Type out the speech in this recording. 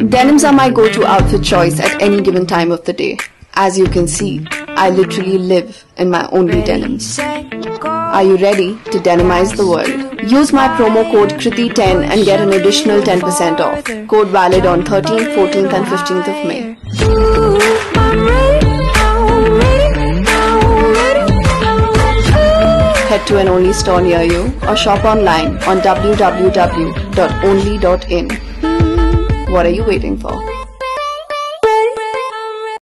Denims are my go-to outfit choice at any given time of the day. As you can see, I literally live in my only denims. Are you ready to denimize the world? Use my promo code KRITI10 and get an additional 10% off. Code valid on 13th, 14th and 15th of May. Head to an Only store near you or shop online on www.only.in. What are you waiting for?